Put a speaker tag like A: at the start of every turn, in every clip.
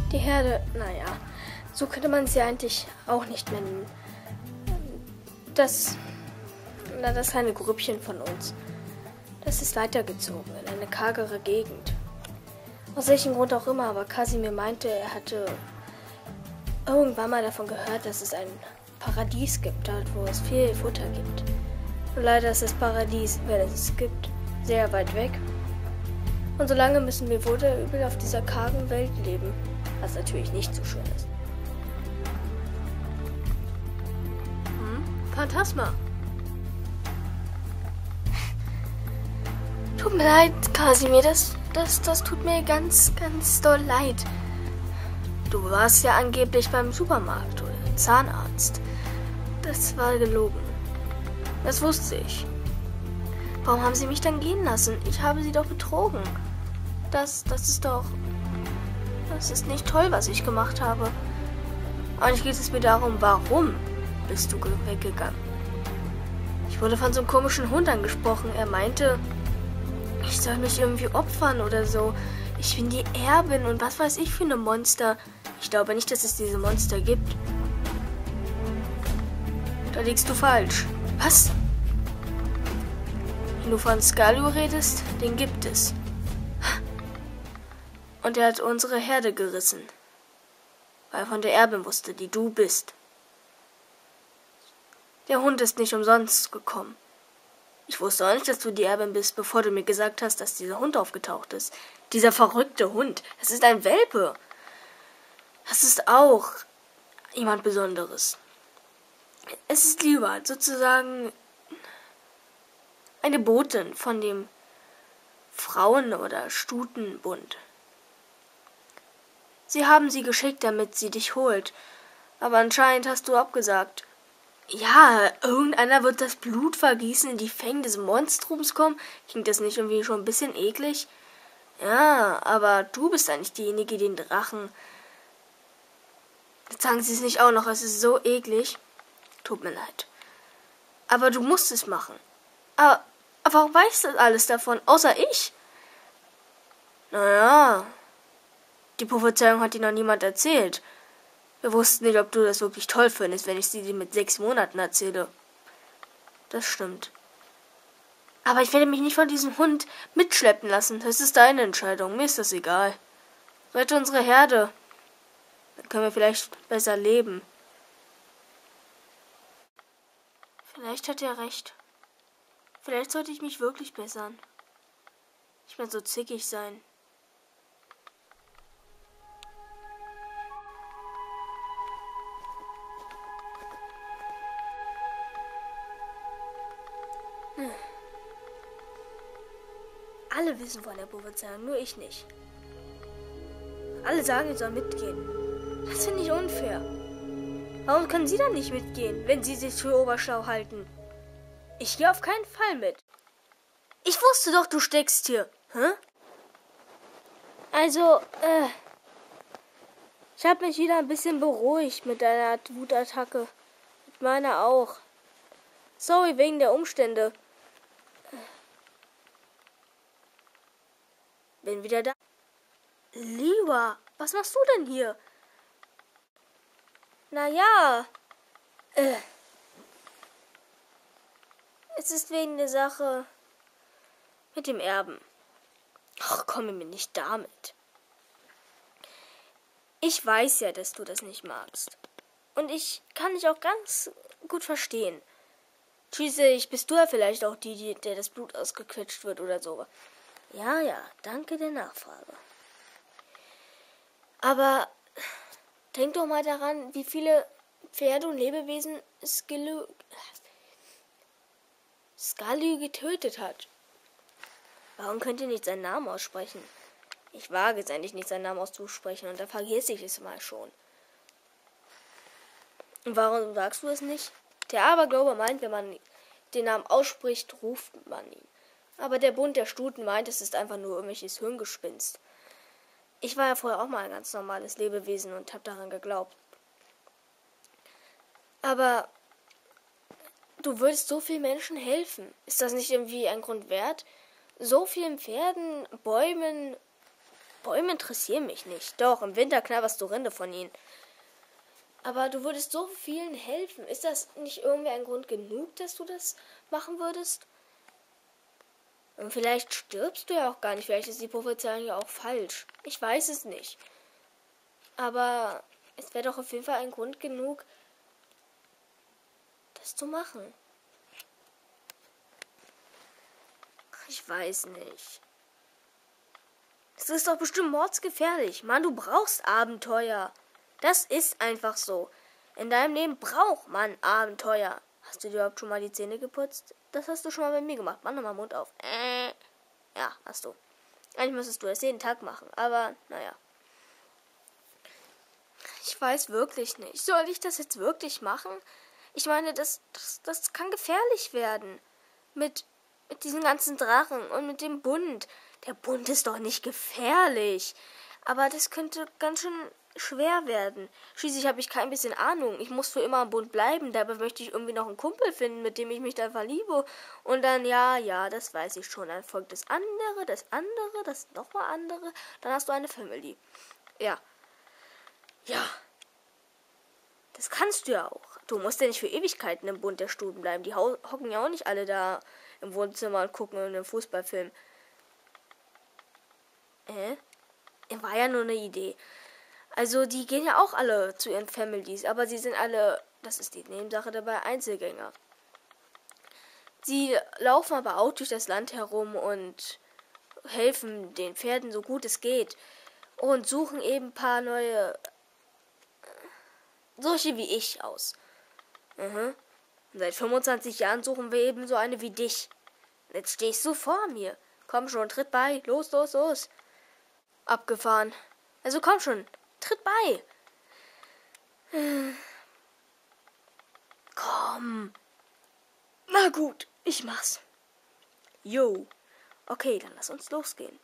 A: Die Herde, naja, so könnte man sie eigentlich auch nicht nennen. Das kleine Grüppchen von uns, das ist weitergezogen in eine kargere Gegend. Aus welchem Grund auch immer, aber Kasimir meinte, er hatte irgendwann mal davon gehört, dass es ein Paradies gibt, dort wo es viel Futter gibt. Und leider ist das Paradies, wenn es es gibt, sehr weit weg. Und solange müssen wir wohl oder übel auf dieser kargen Welt leben, was natürlich nicht so schön ist. Phantasma. Tut mir leid, Kasimir, das tut mir ganz, ganz doll leid. Du warst ja angeblich beim Supermarkt oder Zahnarzt. Das war gelogen. Das wusste ich. Warum haben Sie mich dann gehen lassen? Ich habe Sie doch betrogen. Das ist nicht toll, was ich gemacht habe. Eigentlich geht es mir darum, warum bist du weggegangen? Ich wurde von so einem komischen Hund angesprochen. Er meinte, ich soll mich irgendwie opfern oder so. Ich bin die Erbin und was weiß ich für eine Monster. Ich glaube nicht, dass es diese Monster gibt. Da liegst du falsch. Was? Wenn du von Skalu redest, den gibt es. Und er hat unsere Herde gerissen. Weil er von der Erbin wusste, die du bist. Der Hund ist nicht umsonst gekommen. Ich wusste auch nicht, dass du die Erbin bist, bevor du mir gesagt hast, dass dieser Hund aufgetaucht ist. Dieser verrückte Hund. Das ist ein Welpe. Das ist auch jemand Besonderes. Es ist lieber sozusagen eine Botin von dem Frauen- oder Stutenbund. Sie haben sie geschickt, damit sie dich holt. Aber anscheinend hast du abgesagt. Ja, irgendeiner wird das Blut vergießen, in die Fänge des Monstrums kommen. Klingt das nicht irgendwie schon ein bisschen eklig? Ja, aber du bist eigentlich diejenige, die den Drachen... Jetzt sagen sie es nicht auch noch, es ist so eklig. Tut mir leid. Aber du musst es machen. Aber warum weißt du alles davon, außer ich? Naja, die Prophezeiung hat dir noch niemand erzählt. Wir wussten nicht, ob du das wirklich toll findest, wenn ich sie dir mit 6 Monaten erzähle. Das stimmt. Aber ich werde mich nicht von diesem Hund mitschleppen lassen. Das ist deine Entscheidung. Mir ist das egal. Rette unsere Herde. Dann können wir vielleicht besser leben. Vielleicht hat er recht. Vielleicht sollte ich mich wirklich bessern. Nicht mehr so zickig sein. Alle wissen von der Prophezeiung, nur ich nicht. Alle sagen, ich soll mitgehen. Das finde ich unfair. Warum können Sie dann nicht mitgehen, wenn Sie sich für oberschlau halten? Ich gehe auf keinen Fall mit. Ich wusste doch, du steckst hier. Hä? Also, ich habe mich wieder ein bisschen beruhigt mit deiner Wutattacke. Mit meiner auch. Sorry wegen der Umstände. Bin wieder da. Lieber, was machst du denn hier? Naja, es ist wegen der Sache mit dem Erben. Ach, komme mir nicht damit. Ich weiß ja, dass du das nicht magst. Und ich kann dich auch ganz gut verstehen. Schließlich bist du ja vielleicht auch der das Blut ausgequetscht wird oder so. Ja, danke der Nachfrage. Aber denk doch mal daran, wie viele Pferde und Lebewesen Skalu getötet hat. Warum könnt ihr nicht seinen Namen aussprechen? Ich wage es eigentlich nicht, seinen Namen auszusprechen und da vergesse ich es mal schon. Und warum sagst du es nicht? Der Aberglaube meint, wenn man den Namen ausspricht, ruft man ihn. Aber der Bund der Stuten meint, es ist einfach nur irgendwelches Hirngespinst. Ich war ja vorher auch mal ein ganz normales Lebewesen und habe daran geglaubt. Aber du würdest so vielen Menschen helfen. Ist das nicht irgendwie ein Grund wert? So vielen Pferden, Bäumen, Bäume interessieren mich nicht. Doch, im Winter knabberst du Rinde von ihnen. Aber du würdest so vielen helfen. Ist das nicht irgendwie ein Grund genug, dass du das machen würdest? Und vielleicht stirbst du ja auch gar nicht. Vielleicht ist die Prophezeiung ja auch falsch. Ich weiß es nicht. Aber es wäre doch auf jeden Fall ein Grund genug, das zu machen. Ich weiß nicht. Es ist doch bestimmt mordsgefährlich. Mann, du brauchst Abenteuer. Das ist einfach so. In deinem Leben braucht man Abenteuer. Hast du dir überhaupt schon mal die Zähne geputzt? Das hast du schon mal bei mir gemacht. Mach nochmal Mund auf. Ja, hast du. Eigentlich müsstest du das jeden Tag machen. Aber, naja. Ich weiß wirklich nicht. Soll ich das jetzt wirklich machen? Ich meine, das kann gefährlich werden. Mit diesen ganzen Drachen und mit dem Bund. Der Bund ist doch nicht gefährlich. Aber das könnte ganz schön schwer werden. Schließlich habe ich kein bisschen Ahnung. Ich muss für immer am Bund bleiben. Dabei möchte ich irgendwie noch einen Kumpel finden, mit dem ich mich dann verliebe. Und dann, ja, das weiß ich schon. Dann folgt das andere, das nochmal andere. Dann hast du eine Family. Ja. Das kannst du ja auch. Du musst ja nicht für Ewigkeiten im Bund der Stuben bleiben. Die hocken ja auch nicht alle da im Wohnzimmer und gucken einen Fußballfilm. War ja nur eine Idee. Also die gehen ja auch alle zu ihren Families, aber sie sind alle, das ist die Nebensache dabei, Einzelgänger. Sie laufen aber auch durch das Land herum und helfen den Pferden so gut es geht und suchen eben ein paar neue, solche wie ich aus. Und seit 25 Jahren suchen wir eben so eine wie dich. Jetzt stehst du vor mir. Komm schon, tritt bei. Los. Abgefahren. Also komm schon, tritt bei. Komm. Na gut, ich mach's. Jo. Okay, dann lass uns losgehen.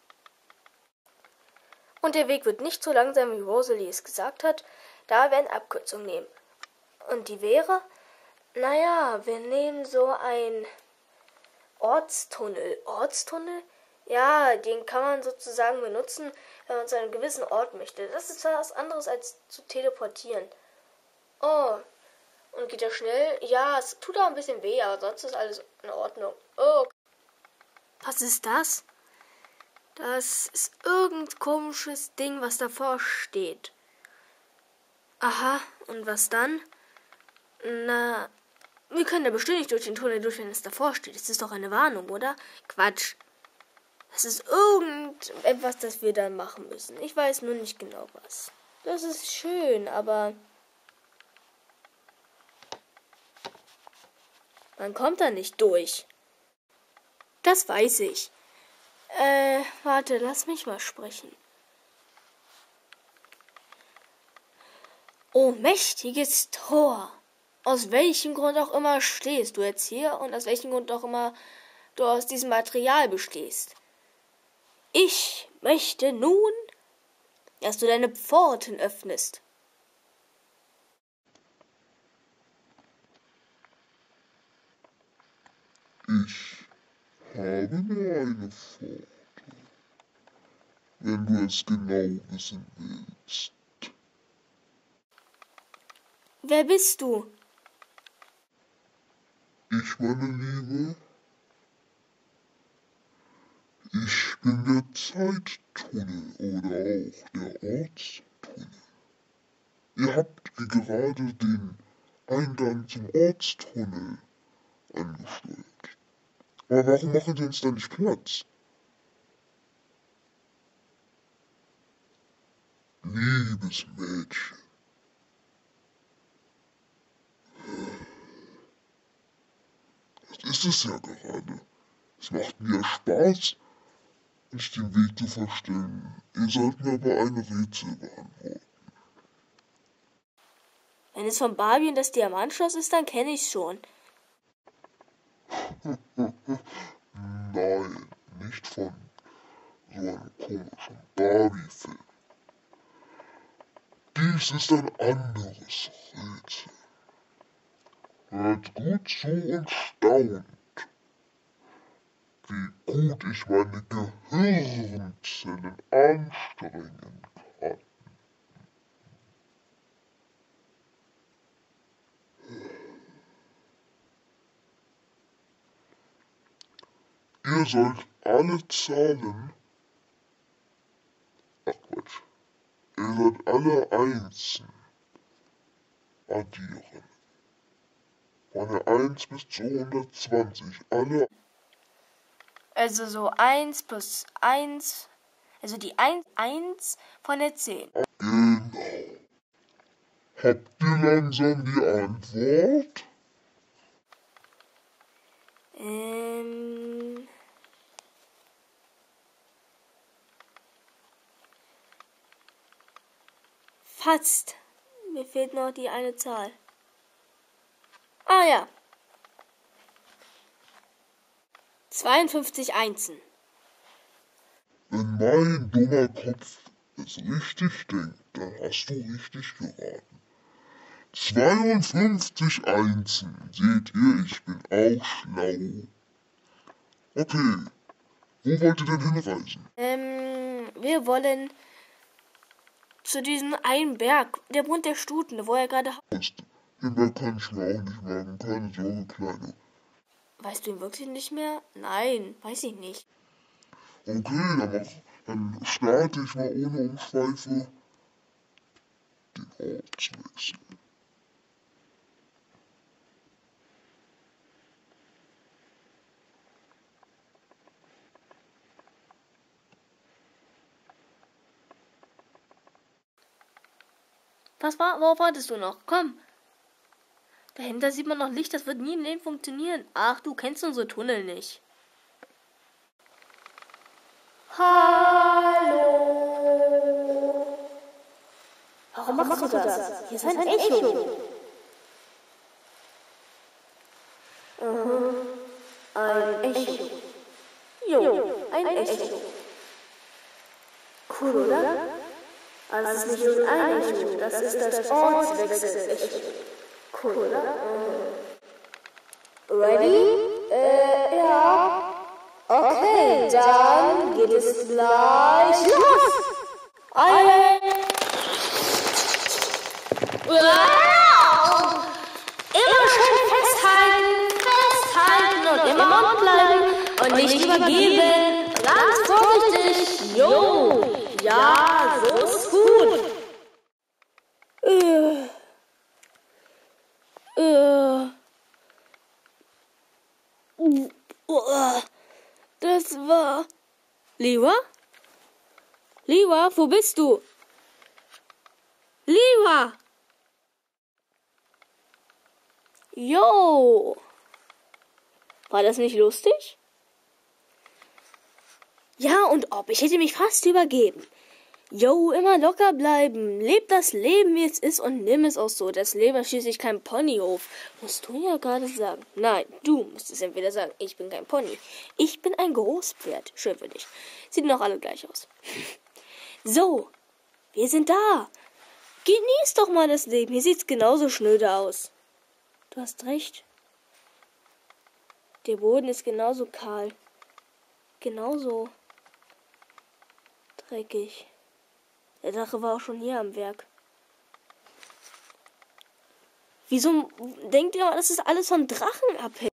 A: Und der Weg wird nicht so langsam, wie Rosalie es gesagt hat, da wir eine Abkürzung nehmen. Und die wäre, wir nehmen so ein Ortstunnel. Ortstunnel? Ja, den kann man sozusagen benutzen, wenn man zu einem gewissen Ort möchte. Das ist was anderes als zu teleportieren. Oh, und geht das schnell? Ja, es tut auch ein bisschen weh, aber sonst ist alles in Ordnung. Oh. Was ist das? Das ist irgendein komisches Ding, was davor steht. Aha, und was dann? Na, wir können da bestimmt nicht durch den Tunnel durch, wenn es davor steht. Das ist doch eine Warnung, oder? Quatsch. Das ist irgendetwas, das wir dann machen müssen. Ich weiß nur nicht genau was. Das ist schön, aber man kommt da nicht durch. Das weiß ich. Warte, lass mich mal sprechen. Oh, mächtiges Tor. Aus welchem Grund auch immer stehst du jetzt hier und aus welchem Grund auch immer du aus diesem Material bestehst. Ich möchte nun, dass du deine Pforten öffnest.
B: Ich habe nur eine Pforte, wenn du es genau wissen willst.
A: Wer bist du?
B: Ich, meine Liebe, ich bin der Zeittunnel oder auch der Ortstunnel. Ihr habt gerade den Eingang zum Ortstunnel angesteuert. Aber warum machen die uns da nicht Platz? Liebes Mädchen. Das ist es ja gerade. Es macht mir Spaß, euch den Weg zu verstellen. Ihr sollt mir aber eine Rätsel beantworten.
A: Wenn es von Barbie und das Diamantschloss ist, dann kenne ich's schon.
B: Nein, nicht von so einem komischen Barbie-Film. Dies ist ein anderes Rätsel. Hört gut zu und staunt. wie gut ich meine Gehirnzellen anstrengen kann. Ihr sollt alle Zahlen, ach Quatsch, ihr sollt alle Einsen addieren. Von der 1 bis 220, alle.
A: Also so 1 plus 1, also die 1 von der 10.
B: Genau. Habt ihr langsam die Antwort?
A: Fast. Mir fehlt noch die eine Zahl. Ah ja. 52 Einsen.
B: Wenn mein dummer Kopf es richtig denkt, dann hast du richtig geraten. 52 Einsen, seht ihr, ich bin auch schlau. Okay, wo wollt ihr denn hinreisen?
A: Wir wollen zu diesem einen Berg, der Bund der Stuten, wo er gerade...
B: Den Berg kann ich mir auch nicht merken, keine Sorge, Kleine.
A: Weißt du ihn wirklich nicht mehr? Nein, weiß ich nicht.
B: Okay, dann starte ich mal ohne Umschweife den Ortswechsel.
A: Worauf wartest du noch? Komm. Dahinter sieht man noch Licht, das wird nie im Leben funktionieren. Ach, du kennst unsere Tunnel nicht. Hallo. Warum machst du das? Hier ist ein Echo. Ein Echo. Jo, ein Echo. Cool, oder? Aber das ist nicht irgendein Echo, das ist das Ortswechsel-Echo. Cool, oder? Ready? Ja. Okay, dann geht es gleich los. Immer schön festhalten und immer Mund bleiben und nicht übergeben. Ganz vorsichtig. Jo, ja, so ist gut. Das war... Liwa? Liwa, wo bist du? Liwa! Jo! War das nicht lustig? Ja, und ob, ich hätte mich fast übergeben. Jo, immer locker bleiben. Leb das Leben, wie es ist und nimm es auch so. Das Leben ist schließlich kein Ponyhof. Musst du ja gerade sagen. Nein, du musst es entweder sagen. Ich bin kein Pony. Ich bin ein Großpferd. Schön für dich. Sieht noch alle gleich aus. So, wir sind da. Genieß doch mal das Leben. Hier sieht's genauso schnöde aus. Du hast recht. Der Boden ist genauso kahl. Genauso dreckig. Der Drache war auch schon hier am Werk. Wieso denkt ihr, das ist alles vom Drachen abhängig?